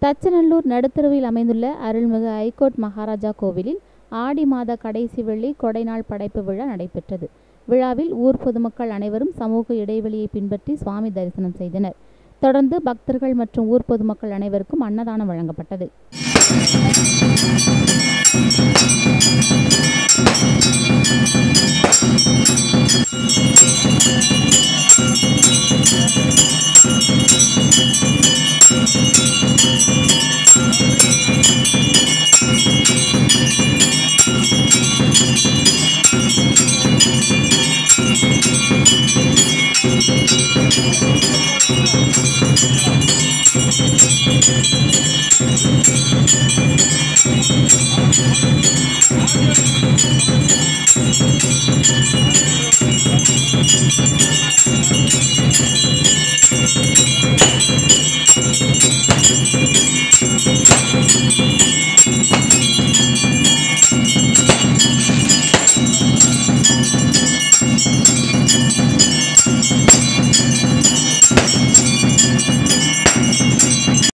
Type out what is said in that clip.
தச்சநல்லூர் நடுத்தருவில் அமைந்துள்ள அருள்மிகு ஐகோர்ட் மகாராஜா கோவிலில் ஆடி மாத கடைசி வெள்ளி கொடைநாள் படைப்பு விழா நடைபெற்றது. விழாவில் ஊர் பொதுமக்கள் அனைவரும் சமூக இடைவெளியை பின்பற்றி சுவாமி தரிசனம் செய்தனர். தொடர்ந்து பக்தர்கள் மற்றும் ஊர் பொதுமக்கள் அனைவருக்கும் அன்னதானம் வழங்கப்பட்டது.